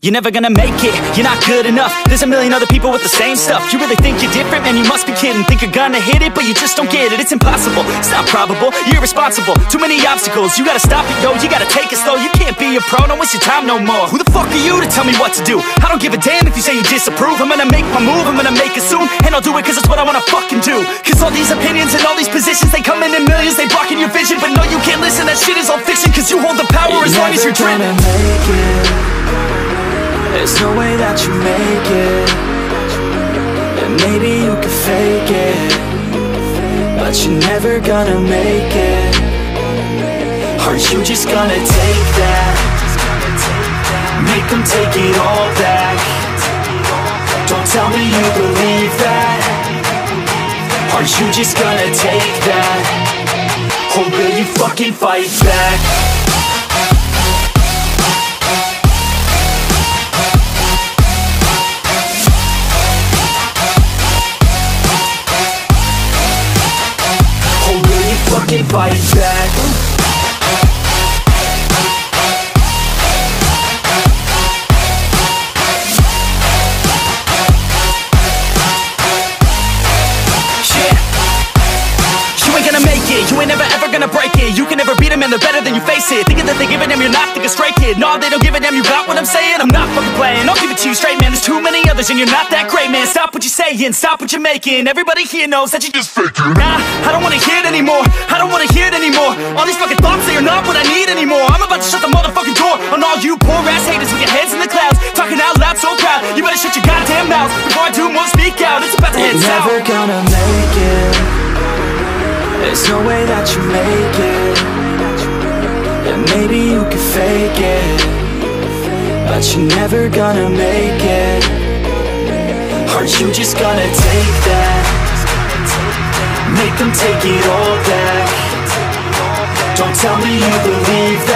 You're never gonna make it, you're not good enough. There's a million other people with the same stuff. You really think you're different? Man, you must be kidding. Think you're gonna hit it, but you just don't get it. It's impossible, it's not probable, you're irresponsible. Too many obstacles, you gotta stop it, yo. You gotta take it slow, you can't be a pro. Don't waste your time no more. Who the fuck are you to tell me what to do? I don't give a damn if you say you disapprove. I'm gonna make my move, I'm gonna make it soon. And I'll do it cause it's what I wanna fucking do. Cause all these opinions and all these positions, they come in millions, they blocking your vision. But no, you can't listen, that shit is all fiction. Cause you hold the power as long as you're driven. There's no way that you make it. And maybe you could fake it, but you're never gonna make it. Are you just gonna take that? Make them take it all back. Don't tell me you believe that. Are you just gonna take that? Or will you fucking fight back? Fight back. You ain't gonna make it, you ain't never ever gonna break it. You can never beat them and they're better than you face it. Thinking that they give a damn, you're not thinking straight, kid. No, they don't give a damn, you got what I'm saying? I'm not fucking playing, I'll give it to you straight, man. There's too many others and you're not that great, man. Stop what you're saying, stop what you're making. Everybody here knows that you just faking. Nah, I don't wanna hear it anymore, I don't wanna hear it anymore. All these fucking thoughts, they are not what I need anymore. I'm about to shut the motherfucking door on all you poor ass haters with your heads in the clouds, talking out loud so proud. You better shut your goddamn mouth before I do more speak out. It's about to head south. You're never gonna make it. There's no way that you make it. And maybe you could fake it, but you're never gonna make it. Are you just gonna take that? Make them take it all back. Don't tell me you believe that.